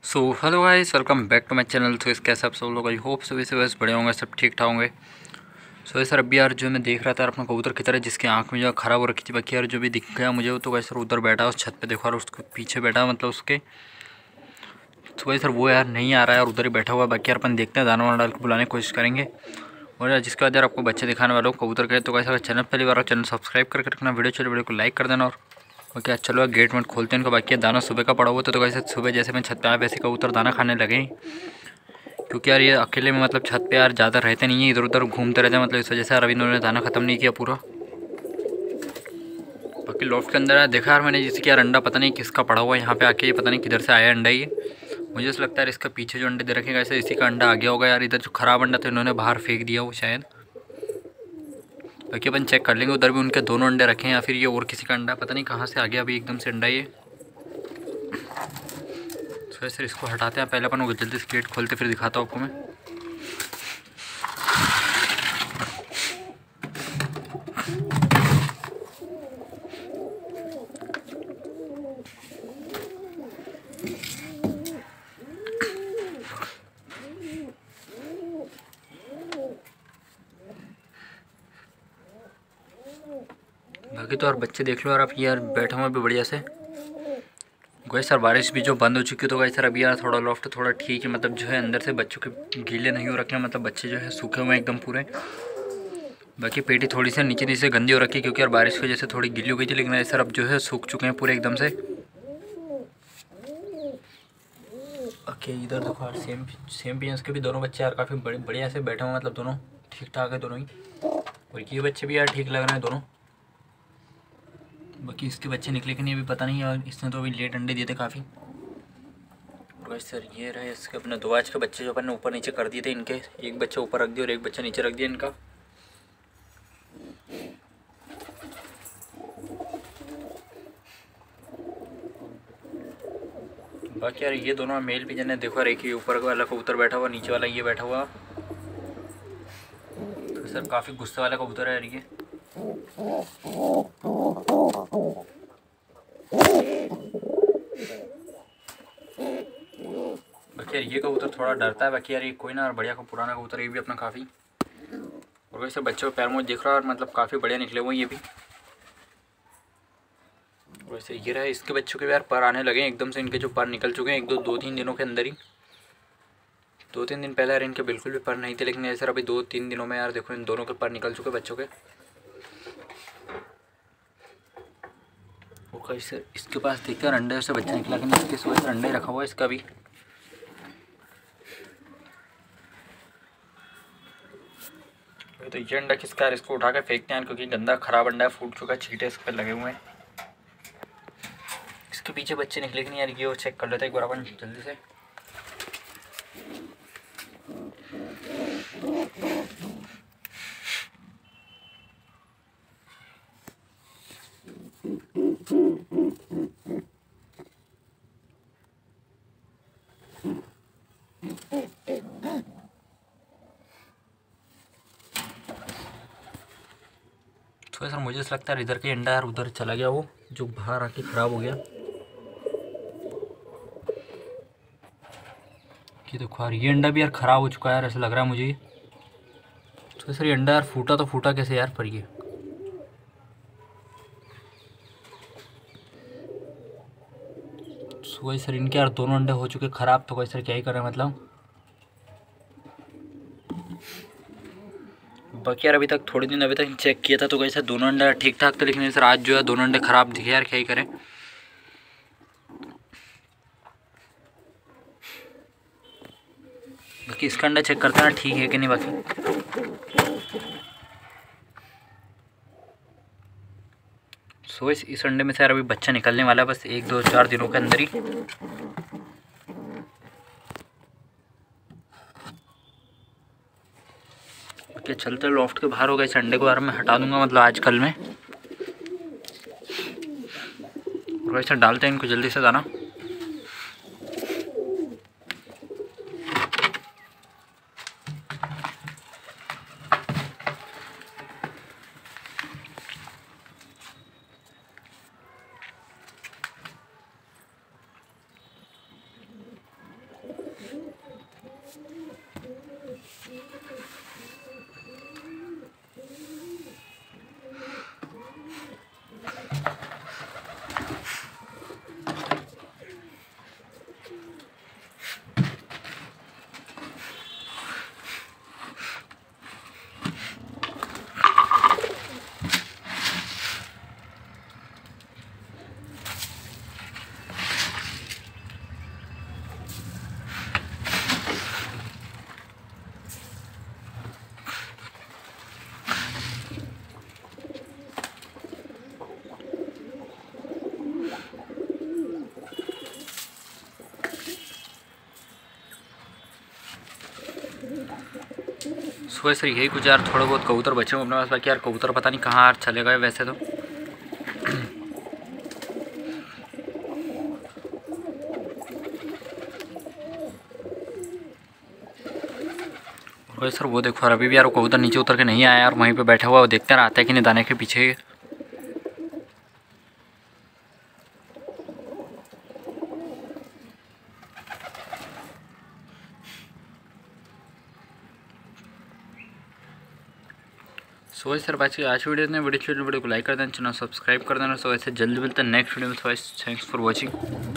So hello guys, welcome back to my channel. तो इसके सब लोग आई होप सभी से बस बड़े होंगे, सब ठीक ठाक होंगे। सो सर अभी यार जो मैं देख रहा था अपना कबूतर की तरह जिसकी आंख में जो खराब हो रखी थी, बाकी यार जो भी दिख गया मुझे तो वैसे सर उधर बैठा उस छत पे देखो और उसके पीछे बैठा मतलब उसके। तो वही सर वो यार नहीं आ रहा है और उधर ही बैठा हुआ। बाकी यार अपन देखते हैं, दाना वाना डाल के बुलाने की कोशिश करेंगे। और यार जिसके बाद यार आपको बच्चे दिखाने वाला हूँ कबूतर के, तो वैसे चैनल पहली बार चैनल सब्सक्राइब करके रखना, वीडियो को लाइक कर देना। और ओके आज चलो गेट में खोलते हैं इनको। बाकी दाना सुबह का पड़ा हुआ तो वैसे सुबह जैसे मैं छत पे आया वैसे कबूतर दाना खाने लगे, क्योंकि यार ये अकेले में मतलब छत पे यार ज़्यादा रहते नहीं है, इधर उधर घूमते रहते हैं, मतलब इस वजह से यार अभी इन्होंने दाना ख़त्म नहीं किया पूरा। बाकी लॉफ्ट के अंदर देखा यार मैंने जैसे कि यार अंडा पता नहीं किसका पड़ा हुआ है यहाँ पे आके, पता नहीं किधर से आया अंडा ये। मुझे ऐसा लगता है इसका पीछे जो अंडे दे रखे ऐसे इसी का अंडा आ गया होगा यार। इधर जो ख़राब अंडा था इन्होंने बाहर फेंक दिया वो शायद। बाकी अपन चेक कर लेंगे उधर भी उनके दोनों अंडे रखे हैं या फिर ये और किसी का अंडा, पता नहीं कहाँ से आ गया अभी एकदम से अंडा ये। तो सर इसको हटाते हैं पहले अपन, जल्दी से गेट खोलते फिर दिखाता हूँ आपको मैं। बाकी तो यार बच्चे देख लो यार, आप यार बैठे हुए भी बढ़िया से। गए सर बारिश भी जो बंद हो चुकी, तो गए सर अभी यार थोड़ा लॉफ्ट थोड़ा ठीक है, मतलब जो है अंदर से बच्चों के गीले नहीं हो रखे हैं, मतलब बच्चे जो है सूखे हुए हैं एकदम पूरे। बाकी पेटी थोड़ी सी नीचे नीचे गंदी हो रखी है क्योंकि यार बारिश की वजह से थोड़ी गीली हो गई थी, लेकिन सर अब जो है सूख चुके हैं पूरे एकदम से। ओके इधर देखो यार सेम सेम पियंस के भी दोनों बच्चे यार काफ़ी बढ़िया से बैठे हुए, मतलब दोनों ठीक ठाक है दोनों ही। और ये बच्चे भी यार ठीक लग रहे हैं दोनों। बाकी इसके बच्चे निकले कि नहीं अभी पता नहीं, और इसने तो अभी लेट अंडे दिए थे काफ़ी। और सर ये रहे इसके अपने दो आज के बच्चे जो अपन ने ऊपर नीचे कर दिए थे इनके, एक बच्चा ऊपर रख दिया और एक बच्चा नीचे रख दिया इनका। बाकी यार ये दोनों मेल भी जने देखो यार, एक ही ऊपर वाला कबूतर बैठा हुआ, नीचे वाला ये बैठा हुआ। तो सर काफ़ी गुस्से वाला कबूतर है यार ये। बाकी यार ये कबूतर थोड़ा डरता है, बाकी यार ये कोई ना, बढ़िया का पुराना कबूतर ये भी अपना काफ़ी। और वैसे बच्चों के पैर मुझे दिख रहा है और मतलब काफ़ी बढ़िया निकले हुए ये भी। वैसे ये रहा इसके बच्चों के यार पर आने लगे एकदम से, इनके जो पर निकल चुके हैं एक दो तीन दिनों के अंदर ही। 2-3 दिन पहले यार इनके बिल्कुल भी पर नहीं थे, लेकिन ऐसे अभी 2-3 दिनों में यार देखो इन दोनों के पर निकल चुके बच्चों के। वो कैसे इसके पास देखते हैं अंडे से बच्चा निकला कि नहीं, इसके सुबह से अंडे रखा हुआ है इसका भी। तो ये अंडा किसका है, इसको उठा के फेंकते हैं क्योंकि गंदा खराब अंडा है, फूट चुका, छींटे इस पर लगे हुए हैं। इसके पीछे बच्चे निकले कि नहीं यार ये वो चेक कर लेते हैं एक बार अपन जल्दी से। तो सर मुझे ऐसा लगता है इधर के अंडा यार उधर चला गया, वो जो बाहर आके ख़राब हो गया। कि देखो यार ये अंडा भी यार ख़राब हो चुका है यार, ऐसा लग रहा है मुझे। तो सर ये अंडा यार फूटा तो फूटा कैसे यार पर ये। तो वही सर इनके यार दोनों अंडे हो चुके ख़राब, तो वही सर क्या ही करें मतलब। बाकी यार अभी तक थोड़े दिन अभी तक चेक किया था तो कैसे दोनों अंडे ठीक ठाक थे, लेकिन सर आज जो है दोनों अंडे ख़राब दिखे यार, क्या ही करें। बाकी इसका अंडा चेक करते हैं ठीक है कि नहीं। बाकी सो इस अंडे में से यार अभी बच्चा निकलने वाला है बस 1-2-4 दिनों के अंदर ही। बाकी चलते लॉफ्ट के बाहर हो गए, इस अंडे को यार मैं हटा दूंगा मतलब आज कल में। और वैसे डालते हैं इनको जल्दी से दाना। सो सर यही कुछ यार, थोड़ा बहुत कबूतर बचे हुए अपने पास, बाकी यार कबूतर पता नहीं कहाँ यार चले गए वैसे तो। और सर वो देखो अभी भी यार वो कबूतर नीचे उतर के नहीं आया यार, वहीं पे बैठा हुआ, वो देखते हैं आता है कि नहीं दाने के पीछे। सो सर बात आज वीडियो को लाइक कर देना, चैनल सब्सक्राइब कर देना। सो ऐसे जल्दी मिलते हैं नेक्स्ट वीडियो में। So thanks for watching.